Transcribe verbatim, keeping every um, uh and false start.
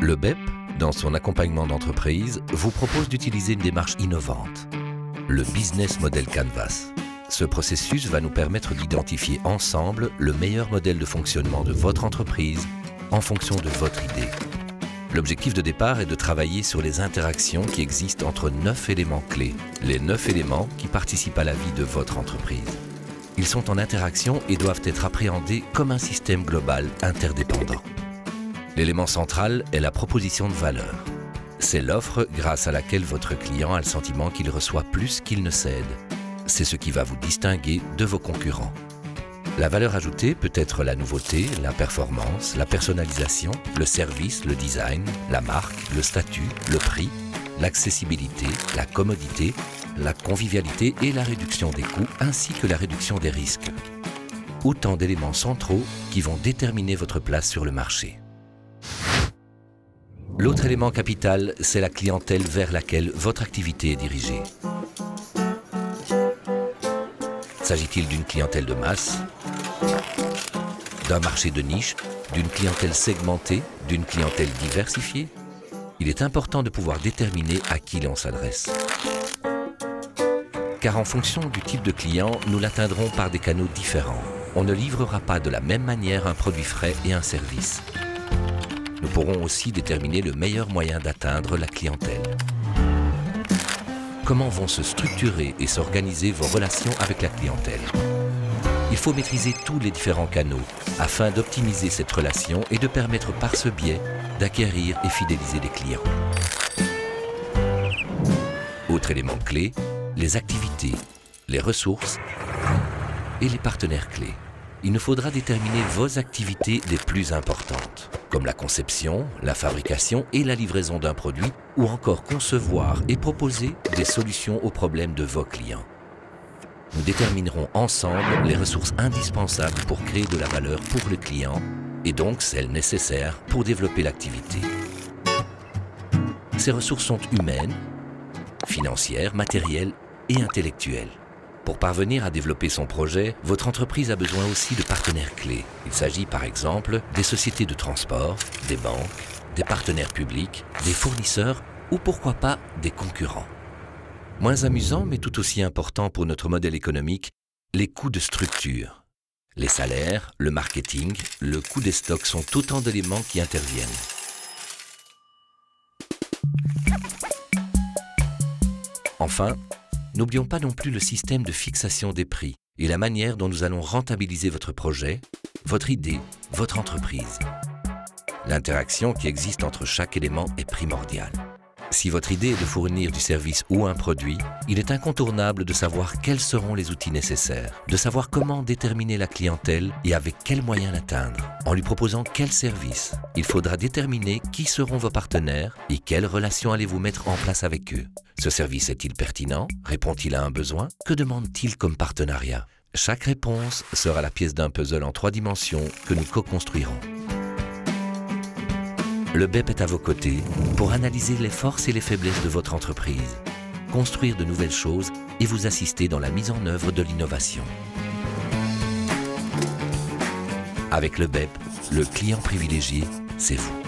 Le B E P, dans son accompagnement d'entreprise, vous propose d'utiliser une démarche innovante, le Business Model Canvas. Ce processus va nous permettre d'identifier ensemble le meilleur modèle de fonctionnement de votre entreprise en fonction de votre idée. L'objectif de départ est de travailler sur les interactions qui existent entre neuf éléments clés, les neuf éléments qui participent à la vie de votre entreprise. Ils sont en interaction et doivent être appréhendés comme un système global interdépendant. L'élément central est la proposition de valeur. C'est l'offre grâce à laquelle votre client a le sentiment qu'il reçoit plus qu'il ne cède. C'est ce qui va vous distinguer de vos concurrents. La valeur ajoutée peut être la nouveauté, la performance, la personnalisation, le service, le design, la marque, le statut, le prix, l'accessibilité, la commodité, la convivialité et la réduction des coûts, ainsi que la réduction des risques. Autant d'éléments centraux qui vont déterminer votre place sur le marché. L'autre élément capital, c'est la clientèle vers laquelle votre activité est dirigée. S'agit-il d'une clientèle de masse, d'un marché de niche, d'une clientèle segmentée, d'une clientèle diversifiée? Il est important de pouvoir déterminer à qui l'on s'adresse. Car en fonction du type de client, nous l'atteindrons par des canaux différents. On ne livrera pas de la même manière un produit frais et un service. Nous pourrons aussi déterminer le meilleur moyen d'atteindre la clientèle. Comment vont se structurer et s'organiser vos relations avec la clientèle? Il faut maîtriser tous les différents canaux afin d'optimiser cette relation et de permettre par ce biais d'acquérir et fidéliser les clients. Autre élément clé, les activités, les ressources et les partenaires clés. Il nous faudra déterminer vos activités les plus importantes, comme la conception, la fabrication et la livraison d'un produit, ou encore concevoir et proposer des solutions aux problèmes de vos clients. Nous déterminerons ensemble les ressources indispensables pour créer de la valeur pour le client et donc celles nécessaires pour développer l'activité. Ces ressources sont humaines, financières, matérielles et intellectuelles. Pour parvenir à développer son projet, votre entreprise a besoin aussi de partenaires clés. Il s'agit par exemple des sociétés de transport, des banques, des partenaires publics, des fournisseurs ou pourquoi pas des concurrents. Moins amusant mais tout aussi important pour notre modèle économique, les coûts de structure. Les salaires, le marketing, le coût des stocks sont autant d'éléments qui interviennent. Enfin, n'oublions pas non plus le système de fixation des prix et la manière dont nous allons rentabiliser votre projet, votre idée, votre entreprise. L'interaction qui existe entre chaque élément est primordiale. Si votre idée est de fournir du service ou un produit, il est incontournable de savoir quels seront les outils nécessaires, de savoir comment déterminer la clientèle et avec quels moyens l'atteindre. En lui proposant quel service, il faudra déterminer qui seront vos partenaires et quelles relations allez-vous mettre en place avec eux. Ce service est-il pertinent? Répond-il à un besoin? Que demande-t-il comme partenariat? Chaque réponse sera la pièce d'un puzzle en trois dimensions que nous co-construirons. Le B E P est à vos côtés pour analyser les forces et les faiblesses de votre entreprise, construire de nouvelles choses et vous assister dans la mise en œuvre de l'innovation. Avec le B E P, le client privilégié, c'est vous.